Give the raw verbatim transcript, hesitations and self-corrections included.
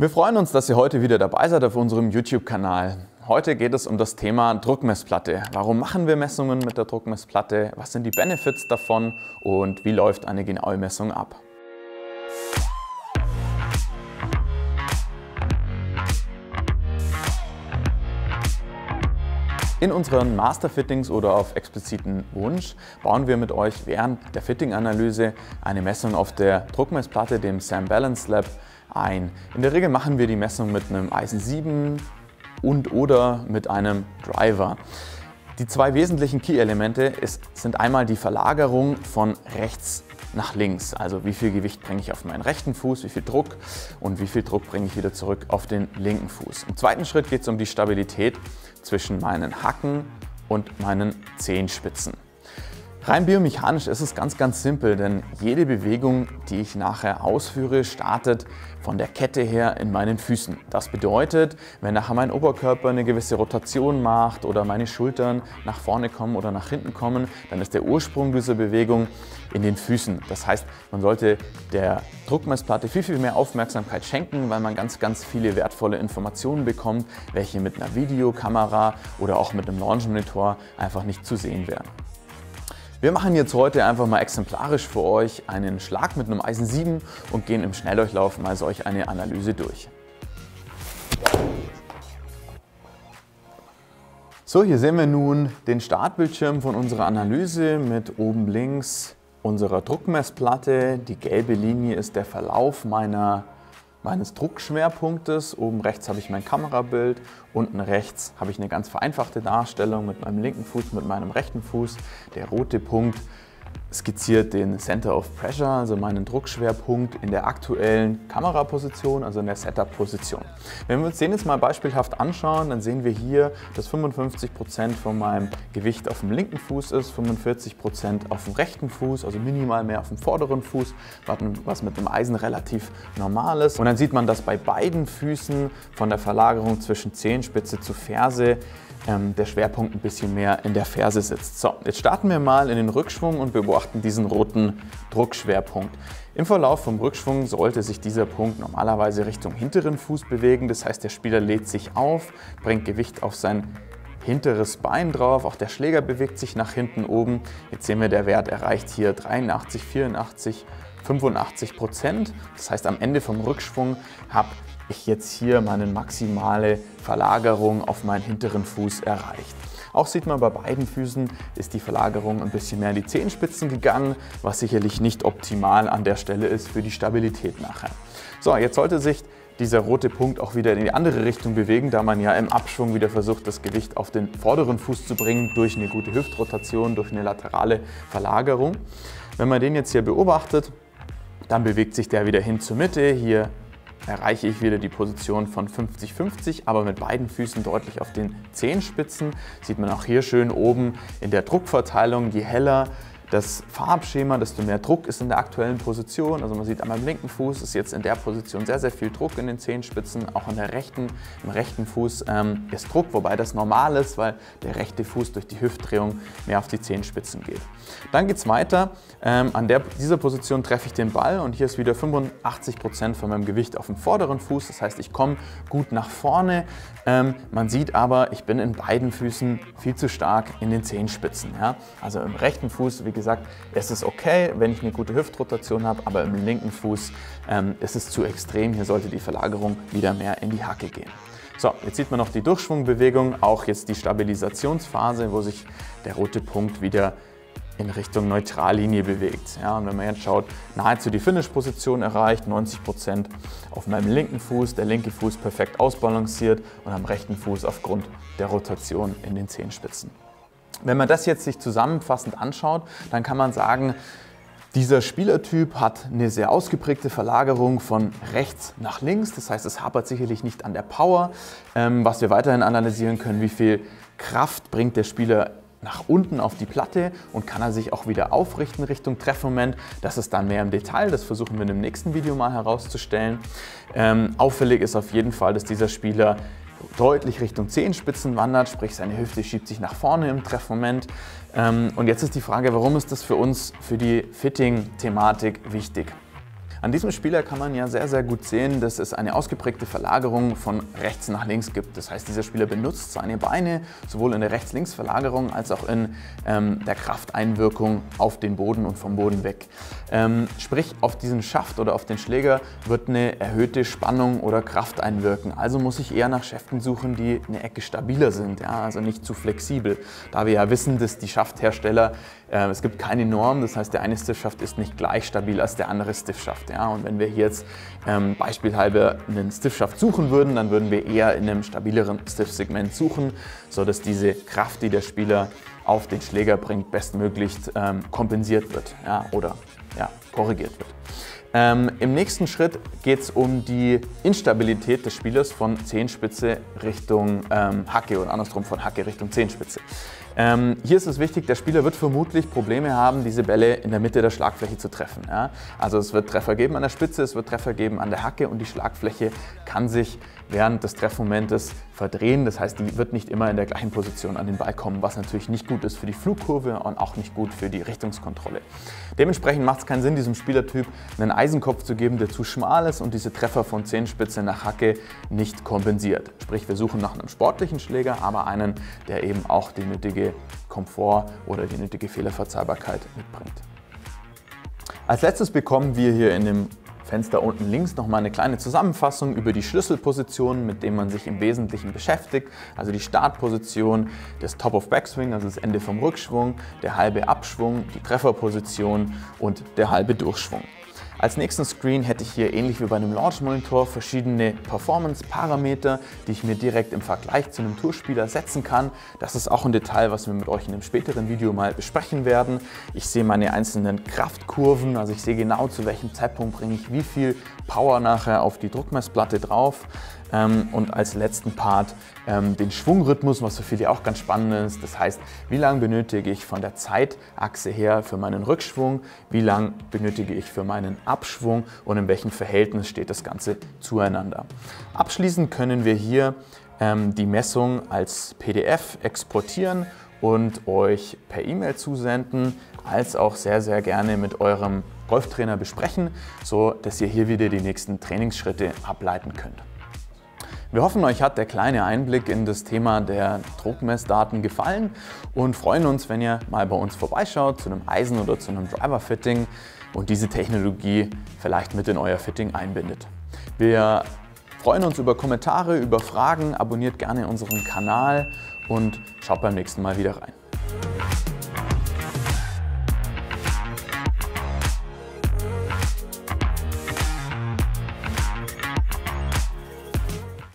Wir freuen uns, dass ihr heute wieder dabei seid auf unserem YouTube-Kanal. Heute geht es um das Thema Druckmessplatte. Warum machen wir Messungen mit der Druckmessplatte? Was sind die Benefits davon? Und wie läuft eine genaue Messung ab? In unseren Master-Fittings oder auf expliziten Wunsch bauen wir mit euch während der Fitting-Analyse eine Messung auf der Druckmessplatte, dem SAM Balance Lab, ein. In der Regel machen wir die Messung mit einem Eisen sieben und oder mit einem Driver. Die zwei wesentlichen Key-Elemente sind einmal die Verlagerung von rechts nach links, also wie viel Gewicht bringe ich auf meinen rechten Fuß, wie viel Druck und wie viel Druck bringe ich wieder zurück auf den linken Fuß. Im zweiten Schritt geht es um die Stabilität zwischen meinen Hacken und meinen Zehenspitzen. Rein biomechanisch ist es ganz, ganz simpel, denn jede Bewegung, die ich nachher ausführe, startet von der Kette her in meinen Füßen. Das bedeutet, wenn nachher mein Oberkörper eine gewisse Rotation macht oder meine Schultern nach vorne kommen oder nach hinten kommen, dann ist der Ursprung dieser Bewegung in den Füßen. Das heißt, man sollte der Druckmessplatte viel, viel mehr Aufmerksamkeit schenken, weil man ganz, ganz viele wertvolle Informationen bekommt, welche mit einer Videokamera oder auch mit einem Launch-Monitor einfach nicht zu sehen wären. Wir machen jetzt heute einfach mal exemplarisch für euch einen Schlag mit einem Eisen sieben und gehen im Schnelldurchlauf mal solch eine Analyse durch. So, hier sehen wir nun den Startbildschirm von unserer Analyse mit oben links unserer Druckmessplatte. Die gelbe Linie ist der Verlauf meiner meines Druckschwerpunktes. Oben rechts habe ich mein Kamerabild, unten rechts habe ich eine ganz vereinfachte Darstellung mit meinem linken Fuß, mit meinem rechten Fuß. Der rote Punkt skizziert den Center of Pressure, also meinen Druckschwerpunkt in der aktuellen Kameraposition, also in der Setup-Position. Wenn wir uns den jetzt mal beispielhaft anschauen, dann sehen wir hier, dass fünfundfünfzig Prozent von meinem Gewicht auf dem linken Fuß ist, fünfundvierzig Prozent auf dem rechten Fuß, also minimal mehr auf dem vorderen Fuß, was mit dem Eisen relativ normal ist. Und dann sieht man, dass bei beiden Füßen von der Verlagerung zwischen Zehenspitze zu Ferse ähm, der Schwerpunkt ein bisschen mehr in der Ferse sitzt. So, jetzt starten wir mal in den Rückschwung und beobachten diesen roten Druckschwerpunkt. Im Verlauf vom Rückschwung sollte sich dieser Punkt normalerweise Richtung hinteren Fuß bewegen. Das heißt, der Spieler lädt sich auf, bringt Gewicht auf sein hinteres Bein drauf. Auch der Schläger bewegt sich nach hinten oben. Jetzt sehen wir, der Wert erreicht hier dreiundachtzig, vierundachtzig, fünfundachtzig Prozent. Das heißt, am Ende vom Rückschwung habe ich jetzt hier meine maximale Verlagerung auf meinen hinteren Fuß erreicht. Auch sieht man, bei beiden Füßen ist die Verlagerung ein bisschen mehr in die Zehenspitzen gegangen, was sicherlich nicht optimal an der Stelle ist für die Stabilität nachher. So, jetzt sollte sich dieser rote Punkt auch wieder in die andere Richtung bewegen, da man ja im Abschwung wieder versucht, das Gewicht auf den vorderen Fuß zu bringen durch eine gute Hüftrotation, durch eine laterale Verlagerung. Wenn man den jetzt hier beobachtet, dann bewegt sich der wieder hin zur Mitte. Hier erreiche ich wieder die Position von fünfzig fünfzig, aber mit beiden Füßen deutlich auf den Zehenspitzen. Sieht man auch hier schön oben in der Druckverteilung, je heller das Farbschema, desto mehr Druck ist in der aktuellen Position. Also man sieht an meinem linken Fuß ist jetzt in der Position sehr, sehr viel Druck in den Zehenspitzen. Auch an der rechten, im rechten Fuß ähm, ist Druck, wobei das normal ist, weil der rechte Fuß durch die Hüftdrehung mehr auf die Zehenspitzen geht. Dann geht es weiter. Ähm, an der, dieser Position treffe ich den Ball und hier ist wieder fünfundachtzig Prozent von meinem Gewicht auf dem vorderen Fuß. Das heißt, ich komme gut nach vorne. Ähm, man sieht aber, ich bin in beiden Füßen viel zu stark in den Zehenspitzen. Ja? Also im rechten Fuß, wie gesagt, es ist okay, wenn ich eine gute Hüftrotation habe, aber im linken Fuß ähm, ist es zu extrem. Hier sollte die Verlagerung wieder mehr in die Hacke gehen. So, jetzt sieht man noch die Durchschwungbewegung, auch jetzt die Stabilisationsphase, wo sich der rote Punkt wieder in Richtung Neutrallinie bewegt. Ja, und wenn man jetzt schaut, nahezu die Finish-Position erreicht, neunzig Prozent auf meinem linken Fuß, der linke Fuß perfekt ausbalanciert und am rechten Fuß aufgrund der Rotation in den Zehenspitzen. Wenn man das jetzt sich zusammenfassend anschaut, dann kann man sagen, dieser Spielertyp hat eine sehr ausgeprägte Verlagerung von rechts nach links. Das heißt, es hapert sicherlich nicht an der Power. Ähm, was wir weiterhin analysieren können, wie viel Kraft bringt der Spieler nach unten auf die Platte und kann er sich auch wieder aufrichten Richtung Treffmoment. Das ist dann mehr im Detail, das versuchen wir in dem nächsten Video mal herauszustellen. Ähm, auffällig ist auf jeden Fall, dass dieser Spieler deutlich Richtung Zehenspitzen wandert, sprich seine Hüfte schiebt sich nach vorne im Treffmoment. Und jetzt ist die Frage, warum ist das für uns, für die Fitting-Thematik wichtig? An diesem Spieler kann man ja sehr, sehr gut sehen, dass es eine ausgeprägte Verlagerung von rechts nach links gibt. Das heißt, dieser Spieler benutzt seine Beine sowohl in der Rechts-Links-Verlagerung als auch in ähm, der Krafteinwirkung auf den Boden und vom Boden weg. Ähm, sprich, auf diesen Schaft oder auf den Schläger wird eine erhöhte Spannung oder Kraft einwirken. Also muss ich eher nach Schäften suchen, die eine Ecke stabiler sind, ja, also nicht zu flexibel. Da wir ja wissen, dass die Schafthersteller, äh, es gibt keine Norm, das heißt, der eine Stiffschaft ist nicht gleich stabil als der andere Stiffschaft. Ja. Und wenn wir hier jetzt ähm, beispielshalber einen Stiffschaft suchen würden, dann würden wir eher in einem stabileren Stiff-Segment suchen, sodass diese Kraft, die der Spieler auf den Schläger bringt, bestmöglich ähm, kompensiert wird, ja, oder ja, korrigiert wird. Ähm, Im nächsten Schritt geht es um die Instabilität des Spielers von Zehenspitze Richtung ähm, Hacke oder andersrum von Hacke Richtung Zehenspitze. Ähm, hier ist es wichtig, der Spieler wird vermutlich Probleme haben, diese Bälle in der Mitte der Schlagfläche zu treffen. Ja? Also es wird Treffer geben an der Spitze, es wird Treffer geben an der Hacke und die Schlagfläche kann sich während des Treffmomentes verdrehen. Das heißt, die wird nicht immer in der gleichen Position an den Ball kommen, was natürlich nicht gut ist für die Flugkurve und auch nicht gut für die Richtungskontrolle. Dementsprechend macht es keinen Sinn, diesem Spielertyp einen Eisenkopf zu geben, der zu schmal ist und diese Treffer von Zehenspitze nach Hacke nicht kompensiert. Sprich, wir suchen nach einem sportlichen Schläger, aber einen, der eben auch die nötige Komfort oder die nötige Fehlerverzeihbarkeit mitbringt. Als letztes bekommen wir hier in dem Fenster unten links nochmal eine kleine Zusammenfassung über die Schlüsselpositionen, mit denen man sich im Wesentlichen beschäftigt. Also die Startposition, das Top of Backswing, also das Ende vom Rückschwung, der halbe Abschwung, die Trefferposition und der halbe Durchschwung. Als nächsten Screen hätte ich hier ähnlich wie bei einem Launch Monitor verschiedene Performance-Parameter, die ich mir direkt im Vergleich zu einem Tourspieler setzen kann. Das ist auch ein Detail, was wir mit euch in einem späteren Video mal besprechen werden. Ich sehe meine einzelnen Kraftkurven, also ich sehe genau, zu welchem Zeitpunkt bringe ich wie viel Power nachher auf die Druckmessplatte drauf. Und als letzten Part ähm, den Schwungrhythmus, was für viele auch ganz spannend ist. Das heißt, wie lange benötige ich von der Zeitachse her für meinen Rückschwung, wie lange benötige ich für meinen Abschwung und in welchem Verhältnis steht das Ganze zueinander. Abschließend können wir hier ähm, die Messung als P D F exportieren und euch per E-Mail zusenden, als auch sehr, sehr gerne mit eurem Golftrainer besprechen, so dass ihr hier wieder die nächsten Trainingsschritte ableiten könnt. Wir hoffen, euch hat der kleine Einblick in das Thema der Druckmessdaten gefallen und freuen uns, wenn ihr mal bei uns vorbeischaut zu einem Eisen- oder zu einem Driver-Fitting und diese Technologie vielleicht mit in euer Fitting einbindet. Wir freuen uns über Kommentare, über Fragen, abonniert gerne unseren Kanal und schaut beim nächsten Mal wieder rein.